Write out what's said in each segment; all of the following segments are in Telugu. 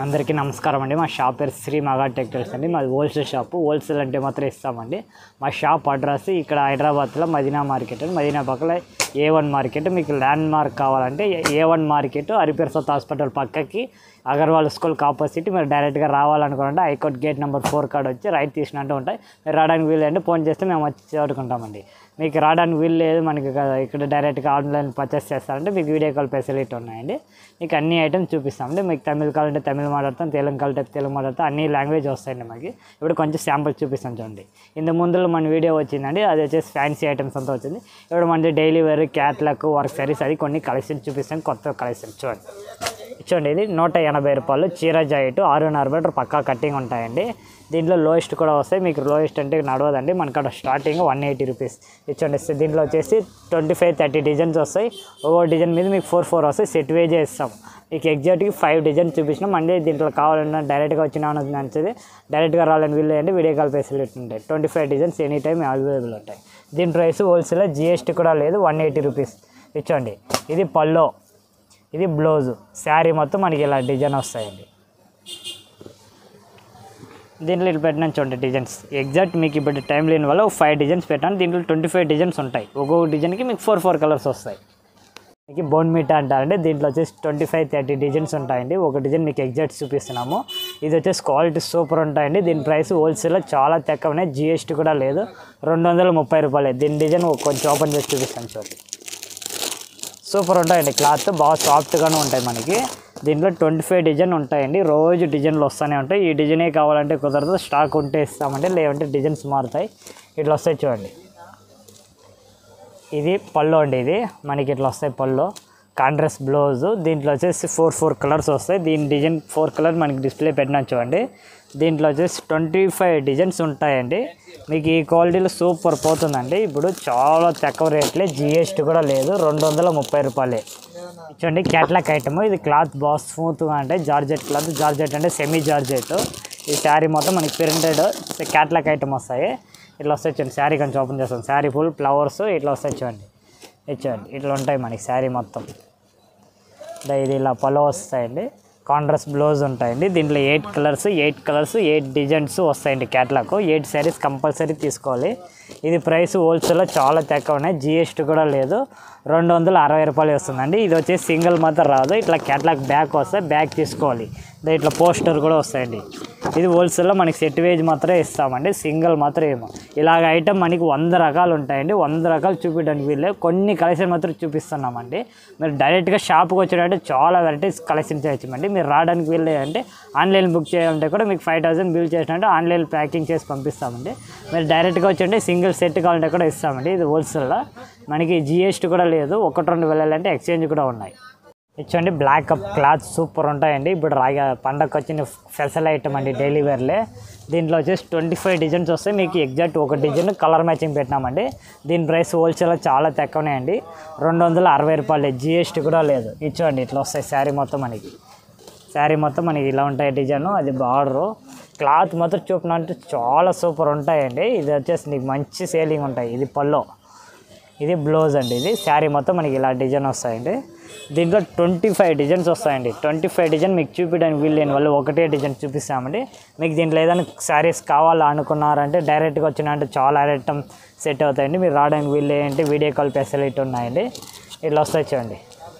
అందరికీ నమస్కారం అండి. మా షాప్ పేరు శ్రీ మహా టెక్స్టైల్స్ అండి. మాది హోల్సేల్ షాపు. హోల్సేల్ అంటే మాత్రం ఇస్తామండి. మా షాప్ అడ్రస్ ఇక్కడ హైదరాబాద్లో మదీనా మార్కెట్ అండి. మదీనా పక్కల A1 మార్కెట్. మీకు ల్యాండ్ మార్క్ కావాలంటే A1 మార్కెట్ హరిప్రసాద్ హాస్పిటల్ పక్కకి అగర్వాల్ స్కూల్కి ఆపోజిట్. మీరు డైరెక్ట్గా రావాలనుకుంటే హైకోర్ట్ గేట్ నెంబర్ 4 కాడ వచ్చి రైట్ తీసినట్టు ఉంటాయి. మీరు రావడానికి వీలు అంటే ఫోన్ చేస్తే మేము వచ్చి చేరుకుంటామండి. మీకు రావడానికి వీలు లేదు, మనకి ఇక్కడ డైరెక్ట్గా ఆన్లైన్ పర్చేస్ చేస్తారంటే మీకు వీడియో కాల్ ఫెసిలిటీ ఉన్నాయండి. మీకు అన్ని ఐటమ్స్ చూపిస్తామండి. మీకు తమిళ్ కావాలంటే తమిళ్ మాట్లాడతాం, తెలుగు కావాలంటే తెలుగు మాట్లాడతాం, అన్ని లాంగ్వేజ్ వస్తాయండి. మనకి ఇప్పుడు కొంచెం శాంపుల్ చూపిస్తాం చూడండి. ఇంత ముందులో మన వీడియో వచ్చిందండి, అది వచ్చేసి ఫ్యాన్సీ ఐటమ్స్ అంతా వచ్చింది. ఇప్పుడు మనది daily wear catalogue work saris అది కొన్ని కలెక్షన్ చూపిస్తాం, కొత్త కలెక్షన్ చూడండి. ఇది 180 రూపాయలు చీర జాకెట్ 6.5 మీటర్ పక్కా కట్టింగ్ ఉంటాయండి. దీంట్లో లోయెస్ట్ కూడా వస్తాయి. మీకు లోయెస్ట్ అంటే నడవదండి, మనకాడ స్టార్టింగ్ 180 రూపీస్ ఇచ్చండి. దీంట్లో వచ్చేసి 25-30 డిజైన్స్ వస్తాయి. ఒక్కో డిజైన్ మీద మీకు 4 వస్తాయి. సెట్ వేజే ఇస్తాం. మీకు ఎగ్జాక్ట్గా 5 డిజైన్స్ చూపించినాం. మళ్ళీ దీంట్లో కావాలన్నా డైరెక్ట్గా వచ్చినా నచ్చేది, డైరెక్ట్గా రావాలని వీళ్ళు అంటే వీడియో కాల్ ఫెసిలిటీ ఉంటాయి. 25 డిజైన్స్ ఎనీ టైం అవైలబుల్ ఉంటాయి. దీని ప్రైస్ హోల్సేల్, GST కూడా లేదు, 180 రూపీస్ ఇచ్చండి. ఇది పల్లో, ఇది బ్లౌజు. శారీ మొత్తం మనకి ఇలా డిజైన్ వస్తాయండి. దీంట్లో ఇట్లా పెట్టినా చూడండి డిజైన్స్. ఎగ్జాక్ట్ మీకు ఇప్పుడు టైం లేని వల్ల 5 డిజైన్స్ పెట్టాను. దీంట్లో 25 డిజైన్స్ ఉంటాయి. ఒక్కొక్క డిజైన్కి మీకు 4 కలర్స్ వస్తాయి. మీకు బోన్ మీట్ అంటారండి. దీంట్లో వచ్చేసి 25-30 డిజైన్స్ ఉంటాయండి. ఒక డిజైన్ మీకు ఎగ్జాక్ట్ చూపిస్తున్నాము. ఇది వచ్చేసి క్వాలిటీ సూపర్ ఉంటాయండి. దీని ప్రైస్ హోల్సేల్లో చాలా తక్కువనే, GST కూడా లేదు, 230 రూపాయలే. దీని డిజైన్ కొంచెం ఓపెన్ చేసి చూపిస్తాను చూడండి. సూపర్ ఉంటాయండి. క్లాత్ బాగా సాఫ్ట్గానే ఉంటాయి. మనకి దీంట్లో 25 డిజైన్ ఉంటాయండి. రోజు డిజైన్లు వస్తూనే ఉంటాయి. ఈ డిజైనే కావాలంటే కుదరదు, స్టాక్ ఉంటే ఇస్తామంటే, లేదంటే డిజైన్స్ మారుతాయి. ఇట్లా వస్తాయి చూడండి. ఇది పళ్ళు అండి. ఇది మనకి ఇట్లా వస్తాయి పళ్ళు, కాంట్రాస్ట్ బ్లౌజు. దీంట్లో వచ్చేసి 4 కలర్స్ వస్తాయి. దీని డిజైన్ 4 కలర్ మనకి డిస్ప్లే పెట్టినా చూడండి. దీంట్లో వచ్చేసి 25 డిజైన్స్ ఉంటాయండి. మీకు ఈ క్వాలిటీలో సూపర్ పోతుందండి. ఇప్పుడు చాలా తక్కువ రేట్లే, GST కూడా లేదు, 230 రూపాయలే. చూడండి క్యాట్లాక్ ఐటమ్. ఇది క్లాత్ బాగా స్మూత్గా అంటే జార్జెట్ క్లాత్. జార్జెట్ అంటే సెమీ జార్జెట్. ఈ శారీ మొత్తం మనకి ప్రింటెడ్ క్యాట్లాక్ ఐటమ్ వస్తాయి. ఇట్లా వస్తాయి చూడండి. శారీ కొంచెం ఓపెన్ చేస్తాం. శారీ ఫుల్ ఫ్లవర్స్ ఇట్లా వస్తాయి చూడండి. చూడండి ఇట్లా ఉంటాయి మనకి శారీ మొత్తం. ఇది ఇలా పళ్ళు వస్తాయండి. కాంట్రాస్ట్ బ్లౌజ్ ఉంటాయండి. దీంట్లో 8 కలర్స్ 8 డిజైన్స్ వస్తాయండి. క్యాట్లాగ్ 8 శారీస్ కంపల్సరీ తీసుకోవాలి. ఇది ప్రైస్ హోల్సేల్లో చాలా తక్కువ ఉన్నాయి, GST కూడా లేదు, 260 రూపాయలు వస్తుందండి. ఇది వచ్చేసి సింగిల్ మాత్రం రాదు, ఇట్లా క్యాట్లాగ్ బ్యాగ్ వస్తాయి, బ్యాగ్ తీసుకోవాలి. ఇట్లా పోస్టర్ కూడా వస్తాయండి. ఇది హోల్సేల్లో మనకి సెట్ వేజ్ మాత్రమే ఇస్తామండి, సింగిల్ మాత్రం ఏమో. ఇలాగ ఐటమ్ మనకి 100 రకాలు ఉంటాయండి. 100 రకాలు చూపించడానికి వీళ్ళే, కొన్ని కలెక్షన్ మాత్రం చూపిస్తున్నామండి. మీరు డైరెక్ట్గా షాప్కి వచ్చాడంటే చాలా వెరైటీస్ కలెక్షన్ చేయొచ్చండి. మీరు రావడానికి వీళ్ళే అంటే ఆన్లైన్ బుక్ చేయాలంటే కూడా మీకు 5000 బిల్ చేసినట్టు ఆన్లైన్ ప్యాకింగ్ చేసి పంపిస్తామండి. మీరు డైరెక్ట్గా వచ్చి సింగిల్ సెట్ కావాలంటే కూడా ఇస్తామండి. ఇది హోల్సేల్లో మనకి GST కూడా లేదు. 1-2 వెళ్ళాలంటే ఎక్స్చేంజ్ కూడా ఉన్నాయి. ఇచ్చండి బ్లాక్ కప్ క్లాత్ సూపర్ ఉంటాయండి. ఇప్పుడు పండగకి వచ్చిన స్పెషల్ ఐటమ్ అండి, డైలీ వేర్లే. దీంట్లో వచ్చేసి 25 డిజైన్స్ వస్తాయి. మీకు ఎగ్జాక్ట్ ఒక డిజైన్ కలర్ మ్యాచింగ్ పెట్టినామండి. దీని ప్రైస్ హోల్సేల్లో చాలా తక్కువనే అండి, 260 రూపాయలే, GST కూడా లేదు. ఇచ్చండి ఇట్లా వస్తాయి శారీ మొత్తం మనకి. శారీ మొత్తం మనకి ఇలా ఉంటాయి డిజైను. అది బార్డరు. క్లాత్ మాత్రం చూపినంటే చాలా సూపర్ ఉంటాయండి. ఇది వచ్చేసి నీకు మంచి సేలింగ్ ఉంటాయి. ఇది పల్లో, ఇది బ్లౌజ్ అండి. ఇది శారీ మొత్తం మనకి ఇలా డిజైన్ వస్తాయండి. దీంట్లో 25 డిజైన్స్ వస్తాయండి. 25 డిజైన్ మీకు చూపించడానికి వీలు లేని వాళ్ళు ఒకటే డిజైన్ చూపిస్తామండి. మీకు దీంట్లో ఏదైనా శారీస్ కావాలా అనుకున్నారంటే డైరెక్ట్గా వచ్చినంటే చాలా ఐటమ్ సెట్ అవుతాయండి. మీరు రావడానికి వీలు లేదంటే వీడియో కాల్ ఫెసిలిటీ ఉన్నాయండి. ఇట్లా వస్తాయి చూడండి.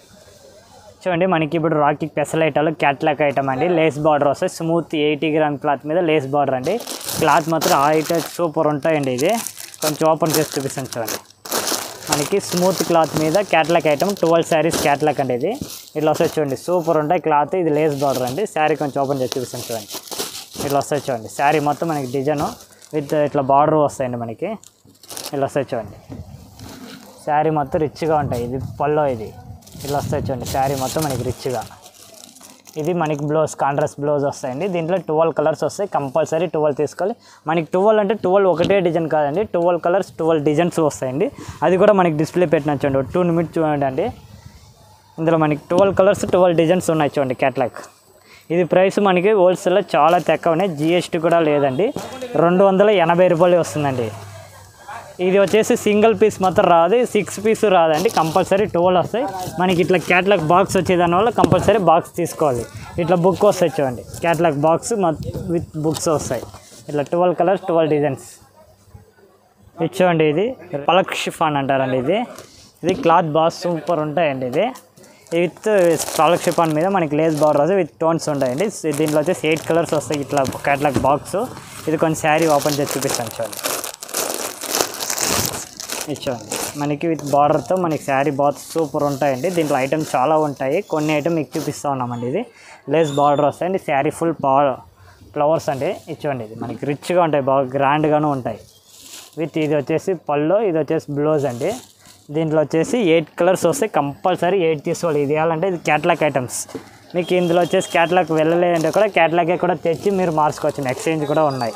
మనకి ఇప్పుడు రాకీ స్పెషల్ ఐటమ్లో క్యాట్లాక్ ఐటమ్ అండి. లేస్ బార్డర్ వస్తాయి. స్మూత్ 80 గ్రామ్ క్లాత్ మీద లేస్ బార్డర్ అండి. క్లాత్ మాత్రం ఐటమ్ సూపర్ ఉంటాయండి. ఇది కొంచెం ఓపెన్ చేసి చూపిస్తాను చూడండి. మనకి స్మూత్ క్లాత్ మీద క్యాట్లాక్ ఐటమ్ 12 శారీస్ క్యాట్లాక్ అండి. ఇది ఇట్లా వస్తాయి చూడండి. సూపర్ ఉంటాయి క్లాత్. ఇది లేస్ బార్డర్ అండి. శారీ కొంచెం ఓపెన్ చేసి చూపిస్తాను చూడండి. ఇట్లా వస్తాయి చూడండి. శారీ మొత్తం మనకి డిజైన్ విత్ ఇట్లా బార్డర్ వస్తాయండి. మనకి ఇట్లా వస్తాయి చూడండి. శారీ మొత్తం రిచ్గా ఉంటాయి. ఇది పల్లో. ఇది ఇట్లా వస్తాయి చూడండి. శారీ మొత్తం మనకి రిచ్గా. ఇది మనకి బ్లౌజ్, కాంట్రాస్ట్ బ్లౌజ్ వస్తాయండి. దీంట్లో 12 కలర్స్ వస్తాయి. కంపల్సరీ 12 తీసుకోవాలి. మనకి 12 అంటే 12 ఒకటే డిజైన్ కాదండి, 12 కలర్స్ 12 డిజైన్స్ వస్తాయండి. అది కూడా మనకి డిస్ప్లే పెట్టిన చూడండి. 2 నిమిషం చూడండి అండి. ఇందులో మనకి 12 కలర్స్ 12 డిజైన్స్ ఉన్నాయి చూడండి క్యాట్లాగ్. ఇది ప్రైస్ మనకి హోల్సేల్లో చాలా తక్కువనే, GST కూడా లేదండి, 280 రూపాయలు వస్తుందండి. ఇది వచ్చేసి సింగిల్ పీస్ మాత్రం రాదు, 6 పీస్ రాదండి, కంపల్సరీ 12 వస్తాయి మనకి. ఇట్లా క్యాటలాగ్ బాక్స్ వచ్చే దానివల్ల కంపల్సరీ బాక్స్ తీసుకోవాలి. ఇట్లా బుక్ వస్తాయి చూడండి, క్యాటలాగ్ బాక్స్ విత్ బుక్స్ వస్తాయి. ఇట్లా 12 కలర్స్ 12 డిజైన్స్ ఇచ్చేయండి. ఇది పలక్ షిఫాన్ అంటారండి. ఇది క్లాత్ బాగా సూపర్ ఉంటాయండి. ఇది విత్ పలక్ షిఫాన్ మీద మనకి లేస్ బార్డర్ విత్ టోన్స్ ఉంటాయండి. దీంట్లో వచ్చేసి 8 కలర్స్ వస్తాయి. ఇట్లా క్యాటలాగ్ బాక్స్. ఇది కొంచెం శారీ ఓపెన్ చేసి చూపిస్తాను చూడండి. ఇచ్చేయండి మనకి విత్ బార్డర్తో మనకి శారీ బాత్ సూపర్ ఉంటాయండి. దీంట్లో ఐటమ్స్ చాలా ఉంటాయి, కొన్ని ఐటమ్ మీకు చూపిస్తూ ఉన్నామండి. ఇది లేస్ బార్డర్ వస్తాయండి, శారీ ఫుల్ ఫ్లవర్స్ అండి. ఇచ్చేయండి ఇది మనకి రిచ్గా ఉంటాయి, బాగా గ్రాండ్గాను ఉంటాయి. విత్ ఇది వచ్చేసి పల్లో, ఇది వచ్చేసి బ్లౌజ్ అండి. దీంట్లో వచ్చేసి 8 కలర్స్ వస్తాయి, కంపల్సరీ 8 తీసుకోవాలి. ఇది వేయాలంటే ఇది క్యాటలాగ్ ఐటమ్స్. మీకు ఇందులో వచ్చేసి క్యాటలాగ్ వెళ్ళలేదంటే కూడా క్యాటలాగే కూడా తెచ్చి మీరు మార్చుకోవచ్చు, ఎక్స్చేంజ్ కూడా ఉన్నాయి.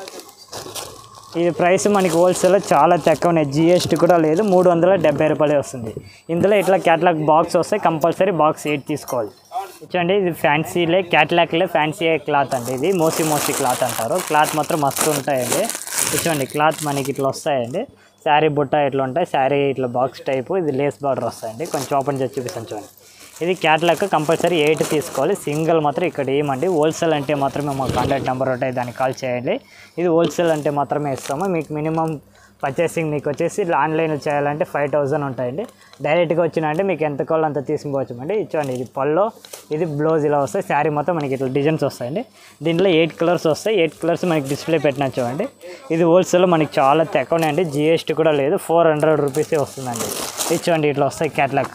ఇది ప్రైస్ మనకి హోల్సేల్లో చాలా తక్కువనే, GST కూడా లేదు, 370 రూపాయలే వస్తుంది. ఇందులో ఇట్లా క్యాటలాగ్ బాక్స్ వస్తాయి, కంపల్సరీ బాక్స్ 8 తీసుకోవాలి. ఇచ్చండి ఇది ఫ్యాన్సీలే క్యాటలాగ్లే ఫ్యాన్సీ క్లాత్ అండి. ఇది మోసీ క్లాత్ అంటారు. క్లాత్ మాత్రం మస్తు ఉంటాయండి. ఇచ్చండి క్లాత్ మనకి ఇట్లా వస్తాయండి, శారీ బుట్ట ఇట్లా ఉంటాయి, శారీ ఇట్లా బాక్స్ టైపు. ఇది లేస్ బార్డర్ వస్తాయండి. కొంచెం ఓపెన్ చేసి చూపిస్తాను చూడండి. ఇది క్యాటలాగ్ కంపల్సరీ 8 తీసుకోవాలి, సింగిల్ మాత్రం ఇక్కడ ఏమండి. హోల్సేల్ అంటే మాత్రమే మాకు కాంటాక్ట్ నెంబర్ ఉంటాయి, దానికి కాల్ చేయండి. ఇది హోల్సేల్ అంటే మాత్రమే ఇస్తాము. మీకు మినిమం పర్చేసింగ్ మీకు వచ్చేసి ఆన్లైన్లో చేయాలంటే 5000 ఉంటాయండి. డైరెక్ట్గా వచ్చినా అంటే మీకు ఎంత కావాలో అంత తీసుకోవచ్చు అండి. ఇచ్చండి ఇది పల్లో, ఇది బ్లౌజ్ ఇలా వస్తాయి. శారీ మొత్తం మనకి ఇట్లా డిజైన్స్ వస్తాయండి. దీంట్లో 8 కలర్స్ వస్తాయి, 8 కలర్స్ మనకి డిస్ప్లే పెట్టినా చూడండి. ఇది హోల్సేల్లో మనకి చాలా తక్కువనే అండి, GST కూడా లేదు, 400 రూపీసే వస్తుందండి. ఇచ్చండి ఇట్లా వస్తాయి క్యాటలాగ్.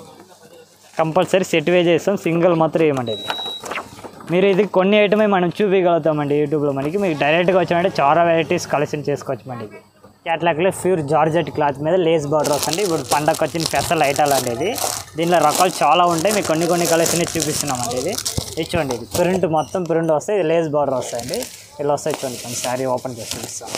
కంపల్సరీ సెట్ వే చేస్తాం, సింగిల్ మాత్రం ఏమండి. మీరు ఇది కొన్ని ఐటమే మనం చూపించగలుగుతామండి యూట్యూబ్లో. మనకి మీకు డైరెక్ట్గా వచ్చామంటే చాలా వెరైటీస్ కలెక్షన్ చేసుకోవచ్చు అండి. ఇది క్యాటలాగ్లో ప్యూర్ జార్జెట్ క్లాత్ మీద లేస్ బార్డర్ వస్తుంది. ఇప్పుడు పండగకి వచ్చిన స్పెషల్ ఐటాలు అండి. ఇది దీనిలో రకాలు చాలా ఉంటాయి, మీకు కొన్ని కలెక్షన్ చూపిస్తున్నామండి. ఇది ఇచ్చండి ఇది ప్రింట్ మొత్తం ప్రింట్ వస్తాయి, ఇది లేస్ బార్డర్ వస్తాయండి. ఇలా వస్తాయి చూడండి, కొంచెం శారీ ఓపెన్ చేసి చూపిస్తాం.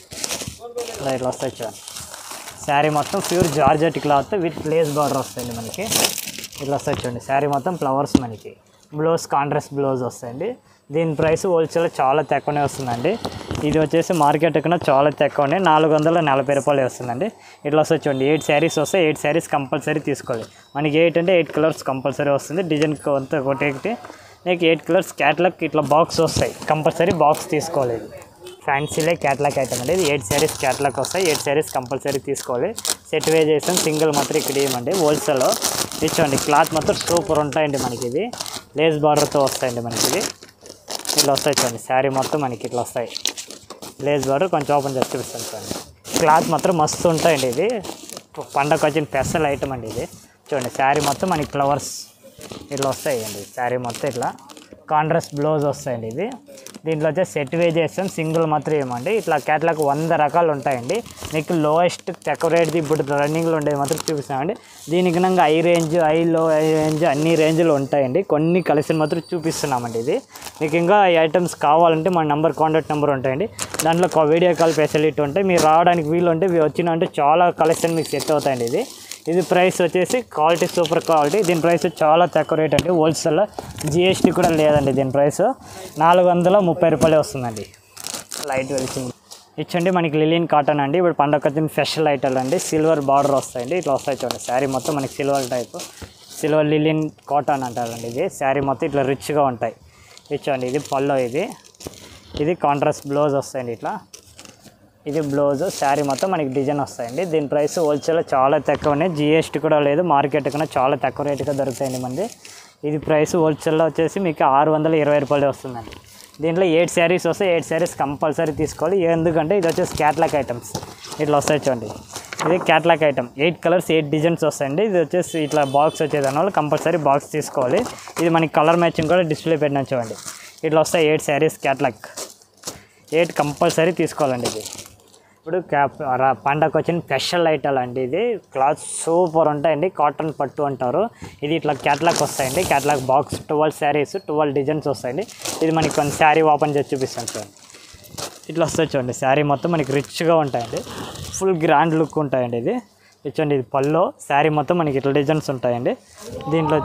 ఇట్లా వస్తాయి చూడండి, శారీ మొత్తం pure georgette cloth with lace border వస్తాయండి మనకి. ఇట్లా వస్తాయి చూడండి, శారీ మొత్తం ఫ్లవర్స్ మనకి. బ్లౌజ్ కాంట్రాస్ట్ బ్లౌజ్ వస్తాయండి. దీని ప్రైస్ హోల్సేల్ చాలా తక్కువనే వస్తుందండి. ఇది వచ్చేసి మార్కెట్ కన్నా చాలా తక్కువనే, 440 రూపాయలు వస్తుందండి. ఇట్లా వస్తాయి చూడండి, 8 శారీస్ వస్తాయి, 8 శారీస్ కంపల్సరీ తీసుకోవాలి. మనకి 8 అంటే 8 కలర్స్ కంపల్సరీ వస్తుంది. డిజైన్ అంతా ఒకటి నీకు 8 కలర్స్ క్యాటలాగ్ ఇట్లా బాక్స్ వస్తాయి, కంపల్సరీ బాక్స్ తీసుకోవాలి. ఫ్యాన్సీలే క్యాటలాగ్ ఐటమ్ అండి. ఇది 8 శారీస్ క్యాటలాగ్ వస్తాయి, 8 శారీస్ కంపల్సరీ తీసుకోవాలి. సెట్ వే చేస్తాం, సింగిల్ మాత్రం ఇక్కడ ఏమండి హోల్సేల్లో. ఇచ్చండి క్లాత్ మాత్రం సూపర్ ఉంటాయండి మనకి. ఇది లేస్ బార్డర్తో వస్తాయండి మనకి. ఇది ఇట్లా వస్తాయి చూడండి, శారీ మొత్తం మనకి ఇట్లా వస్తాయి, లేస్ బార్డర్. కొంచెం ఓపెన్ చేసి చూపిస్తాను చూడండి, క్లాత్ మాత్రం మస్తు ఉంటాయండి. ఇది పండగకి వచ్చిన స్పెషల్ ఐటమ్ అండి. ఇది చూడండి, శారీ మొత్తం మనకి ఫ్లవర్స్ ఇట్లా వస్తాయండి. శారీ మొత్తం ఇట్లా కాంట్రాస్ట్ బ్లౌజ్ వస్తాయండి. ఇది దీంట్లో వచ్చే సెట్ వే చేస్తాం, సింగిల్ మాత్రం ఏమండి. ఇట్లా క్యాటలాగ్ 100 రకాలు ఉంటాయండి. మీకు లోయెస్ట్ తక్కువ రేట్ది ఇప్పుడు రన్నింగ్లో ఉండేది మాత్రం చూపిస్తామండి. దీనికి high range, high low range అన్ని రేంజ్లు ఉంటాయండి. కొన్ని కలెక్షన్ మాత్రం చూపిస్తున్నామండి. ఇది మీకు ఇంకా ఈ ఐటమ్స్ కావాలంటే మన నెంబర్, కాంటాక్ట్ నెంబర్ ఉంటాయండి. దాంట్లో వీడియో కాల్ ఫెసిలిటీ ఉంటాయి. మీరు రావడానికి వీలు ఉంటే వచ్చినా అంటే చాలా కలెక్షన్ మీకు సెట్ అవుతాయండి. ఇది ప్రైస్ వచ్చేసి క్వాలిటీ సూపర్ క్వాలిటీ. దీని ప్రైస్ చాలా తక్కువ రేట్ అండి. హోల్సేల్లో GST కూడా లేదండి. దీని ప్రైస్ 430 రూపాయలే వస్తుందండి. లైట్ వెలిసింగ్ ఇచ్చండి మనకి లిలియన్ కాటన్ అండి. ఇప్పుడు పండగ వచ్చిన స్పెషల్ ఐటమ్ అండి. సిల్వర్ బార్డర్ వస్తాయండి, ఇట్లా వస్తాయి చూడండి. శారీ మొత్తం మనకి సిల్వర్ టైపు, సిల్వర్ లిలియన్ కాటన్ అంటారండి. ఇది శారీ మొత్తం ఇట్లా రిచ్గా ఉంటాయి. ఇచ్చండి ఇది పల్లో, ఇది కాంట్రాస్ట్ బ్లౌజ్ వస్తాయండి. ఇట్లా ఇది బ్లౌజ్, శారీ మొత్తం మనకి డిజైన్ వస్తాయండి. దీని ప్రైస్ హోల్సేల్లో చాలా తక్కువనే, GST కూడా లేదు, మార్కెట్ కన్నా చాలా తక్కువ రేటుగా దొరుకుతాయండి మనది. ఇది ప్రైస్ హోల్సేల్లో వచ్చేసి మీకు 620 రూపాయలు వస్తుందండి. దీంట్లో 8 శారీస్ వస్తాయి, 8 శారీస్ కంపల్సరీ తీసుకోవాలి. ఎందుకంటే ఇది వచ్చేసి క్యాటలాగ్ ఐటమ్స్. ఇట్లా వస్తాయి చూడండి, ఇది క్యాటలాగ్ ఐటమ్. 8 కలర్స్ 8 డిజైన్స్ వస్తాయండి. ఇది వచ్చేసి ఇట్లా బాక్స్ వచ్చేదానివల్ల కంపల్సరీ బాక్స్ తీసుకోవాలి. ఇది మనకి కలర్ మ్యాచింగ్ కూడా డిస్ప్లే పెట్టినా చూడండి. ఇట్లా వస్తాయి 8 శారీస్ క్యాటలాగ్, 8 కంపల్సరీ తీసుకోవాలండి. ఇది ఇప్పుడు పండగకు వచ్చిన స్పెషల్ ఐటమ్ అండి. ఇది క్లాత్ సూపర్ ఉంటాయండి, కాటన్ పట్టు అంటారు. ఇది ఇట్లా క్యాటలాగ్ వస్తాయండి. క్యాటలాగ్ బాక్స్ 12 శారీస్ 12 డిజైన్స్ వస్తాయండి. ఇది మనకి కొన్ని శారీ ఓపెన్ చేసి చూపిస్తాను చూడండి. ఇట్లా వస్తాయి చూడండి, శారీ మొత్తం మనకి రిచ్గా ఉంటాయండి, ఫుల్ గ్రాండ్ లుక్ ఉంటాయండి. ఇది ఇచ్చండి ఇది పల్లో, శారీ మొత్తం మనకి ఇట్లా డిజైన్స్ ఉంటాయండి. దీంట్లో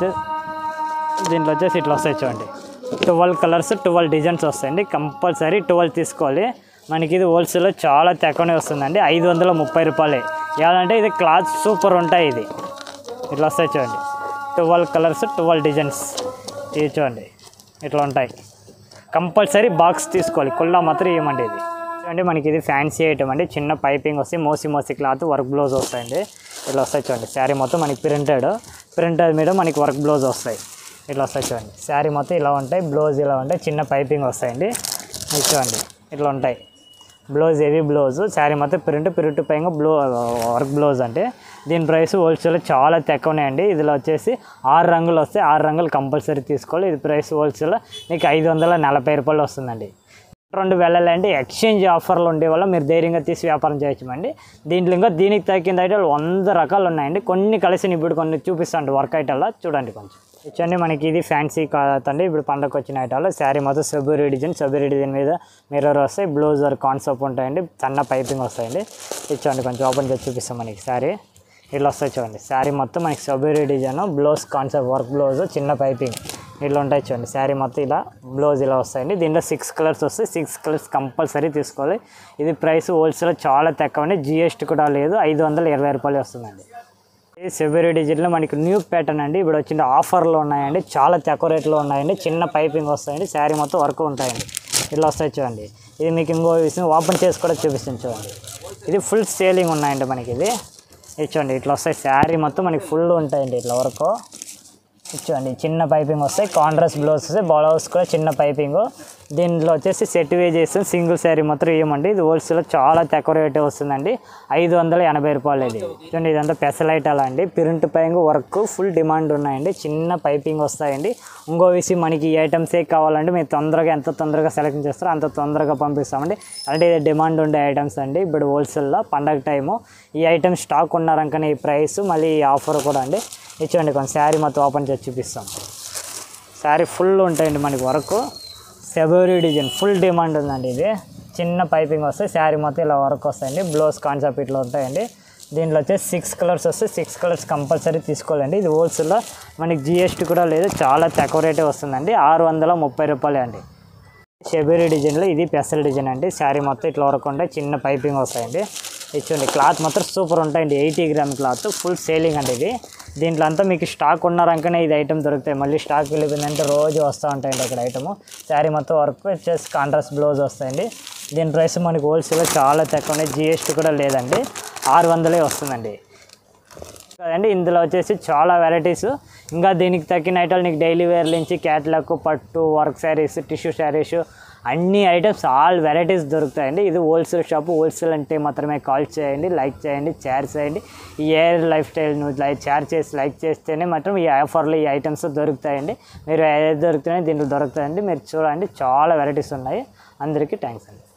వచ్చేసి ఇట్లా వస్తాయి చూడండి, 12 కలర్స్ 12 డిజైన్స్ వస్తాయండి. కంపల్సరీ 12 తీసుకోవాలి. మనకి ఇది హోల్సేల్లో చాలా తక్కువనే వస్తుందండి, 530 రూపాయలే. ఏమంటే ఇది క్లాత్ సూపర్ ఉంటాయి. ఇది ఇట్లా వస్తాయి చూడండి, 12 కలర్స్ 12 డిజైన్స్. ఇది చూడండి ఇట్లా ఉంటాయి. కంపల్సరీ బాక్స్ తీసుకోవాలి, కుల్లా మాత్రం ఇవ్వమండి. ఇది చూడండి మనకి ఇది ఫ్యాన్సీ ఐటమ్ అండి. చిన్న పైపింగ్ వస్తాయి, మోసి క్లాత్ వర్క్ బ్లౌజ్ వస్తాయండి. ఇట్లా వస్తాయి చూడండి. శారీ మొత్తం మనకి ప్రింటెడ్ మీద మనకి వర్క్ బ్లౌజ్ వస్తాయి. ఇట్లా వస్తాయి చూడండి. శారీ మొత్తం ఇలా ఉంటాయి, బ్లౌజ్ ఇలా ఉంటాయి, చిన్న పైపింగ్ వస్తాయండి. ఇది చూడండి ఇట్లా ఉంటాయి. బ్లౌజ్ హెవీ బ్లౌజ్, శారీ మొత్తం ప్రింట్ పైన వర్క్ బ్లౌజ్. అంటే దీని ప్రైస్ హోల్సేల్ చాలా తక్కువనే అండి. ఇదిలో వచ్చేసి 6 రంగులు వస్తాయి, 6 రంగులు కంపల్సరీ తీసుకోవాలి. ఇది ప్రైస్ హోల్సేల్ మీకు 540 రూపాయలు వస్తుందండి. 2 వెళ్ళాలంటే ఎక్స్చేంజ్ ఆఫర్లు ఉండే వల్ల మీరు ధైర్యంగా తీసి వ్యాపారం చేయొచ్చండి. దీంట్లో ఇంకా దీనికి తగ్గిన ఐటాలు 100 రకాలు ఉన్నాయండి. కొన్ని కలిసి ఇప్పుడు కొన్ని చూపిస్తాండి వర్క్ ఐటాల్లో చూడండి. కొంచెం ఇచ్చండి మనకి ఇది ఫ్యాన్సీ కాదండి. ఇప్పుడు పండగ వచ్చిన ఐటాలు శారీ మొత్తం సబూరి డిజైన్ మీద మిర్రర్ వస్తాయి, బ్లౌజ్ వర్క్ కాన్సెప్ట్ ఉంటాయండి, సన్న పైపింగ్ వస్తాయండి. ఇచ్చండి కొంచెం ఓపెన్ చేసి చూపిస్తాం. మనకి శారీ ఇట్లా వస్తాయి చూడండి. శారీ మొత్తం మనకి సబూరి design, blouse concept work blouse, చిన్న పైపింగ్ ఇట్లా ఉంటాయి చూడండి. శారీ మొత్తం ఇలా బ్లౌజ్ ఇలా వస్తాయండి. దీంట్లో 6 కలర్స్ వస్తాయి, 6 కలర్స్ కంపల్సరీ తీసుకోవాలి. ఇది ప్రైస్ హోల్సేల్ చాలా తక్కువ అండి, GST కూడా లేదు, 520 రూపాయలు వస్తుందండి. ఇది ఫిబ్రవరి డిజైన్లో మనకి న్యూ ప్యాటర్న్ అండి. ఇప్పుడు వచ్చిన ఆఫర్లు ఉన్నాయండి, చాలా తక్కువ రేట్లో ఉన్నాయండి. చిన్న పైపింగ్ వస్తాయండి, శారీ మొత్తం వర్క్ ఉంటాయండి. ఇట్లా వస్తాయి చూడండి. ఇది మీకు ఇంకో విషయం ఓపెన్ చేసి కూడా చూపిస్తుంది చూడండి. ఇది ఫుల్ సేలింగ్ ఉన్నాయండి మనకి. ఇది చూడండి ఇట్లా వస్తాయి. శారీ మొత్తం మనకి ఫుల్ ఉంటాయండి ఇట్లా వరకు. చూడండి చిన్న పైపింగ్ వస్తాయి, కాంట్రాస్ట్ బ్లౌజ్ వస్తాయి, బ్లౌజ్ కూడా చిన్న పైపింగ్. దీంట్లో వచ్చేసి సెట్ వే చేస్తుంది, సింగిల్ శారీ మాత్రం ఇవ్వమండి. ఇది హోల్సేల్ చాలా తక్కువ రేటే వస్తుందండి, 580 రూపాయలు. ఇది చూడండి ఇదంతా పెసలైట్ అలా అండి. Print piping work full demand ఉన్నాయండి, చిన్న పైపింగ్ వస్తాయండి. ఇంకో విషయం మనకి ఈ ఐటమ్సే కావాలంటే మీరు ఎంత తొందరగా సెలెక్ట్ చేస్తారో అంత తొందరగా పంపిస్తామండి. అంటే ఇది డిమాండ్ ఉండే ఐటమ్స్ అండి. ఇప్పుడు హోల్సేల్లో పండగ టైము ఈ ఐటమ్ స్టాక్ ఉన్నారంకనే ఈ ప్రైస్, మళ్ళీ ఈ ఆఫర్ కూడా అండి. ఇచ్చండి కొంచెం శారీ మొత్తం ఓపెన్ చేసి చూపిస్తాం. శారీ ఫుల్ ఉంటాయండి మనకి వర్క్, ఫిబ్రవరి డిజైన్ ఫుల్ డిమాండ్ ఉందండి. ఇది చిన్న పైపింగ్ వస్తాయి, శారీ మొత్తం ఇలా వర్క్ వస్తాయండి, బ్లౌజ్ కాన్సెప్ట్ ఇట్లా ఉంటాయండి. దీంట్లో వచ్చేసి 6 కలర్స్ వస్తాయి, 6 కలర్స్ కంపల్సరీ తీసుకోవాలండి. ఇది హోల్సేల్లో మనకి GST కూడా లేదు, చాలా తక్కువ రేటే వస్తుందండి, 630 రూపాయలే అండి. ఫిబ్రవరి డిజైన్లో ఇది పెసల్ డిజైన్ అండి. శారీ మొత్తం ఇట్లా వరకు ఉంటాయి, చిన్న పైపింగ్ వస్తాయండి. ఇచ్చండి క్లాత్ మాత్రం సూపర్ ఉంటాయండి, 80 గ్రామ్ క్లాత్ ఫుల్ సేలింగ్ అండి. ఇది దీంట్లో అంతా మీకు స్టాక్ ఉన్నారంకనే ఇది ఐటమ్ దొరుకుతాయి, మళ్ళీ స్టాక్ వెళ్ళిపోయిందంటే రోజు వస్తూ ఉంటాయండి అక్కడ ఐటమ్. శారీ మొత్తం వర్క్ వచ్చేసి కాంట్రాస్ట్ బ్లౌజ్ వస్తాయండి. దీని ప్రైస్ మనకి హోల్సేల్లో చాలా తక్కువనే, GST కూడా లేదండి, 600 వస్తుందండి కదండి. ఇందులో వచ్చేసి చాలా వెరైటీస్, ఇంకా దీనికి తగ్గిన ఐటాలు నీకు డైలీ వేర్ నుంచి క్యాట్లాగ్, పట్టు, వర్క్ శారీస్, టిష్యూ శారీస్, అన్ని ఐటమ్స్ ఆల్ వెరైటీస్ దొరుకుతాయండి. ఇది హోల్సేల్ షాపు. హోల్సేల్ అంటే మాత్రమే కాల్ చేయండి, లైక్ చేయండి, షేర్ చేయండి. ఈ లైఫ్ స్టైల్ నువ్వు షేర్ చేసి లైక్ చేస్తేనే మాత్రం ఈ ఆఫర్లో ఈ ఐటమ్స్ దొరుకుతాయండి. మీరు ఏది దొరుకుతాయో దీంట్లో దొరుకుతాయండి, మీరు చూడండి చాలా వెరైటీస్ ఉన్నాయి. అందరికీ థ్యాంక్స్ అండి.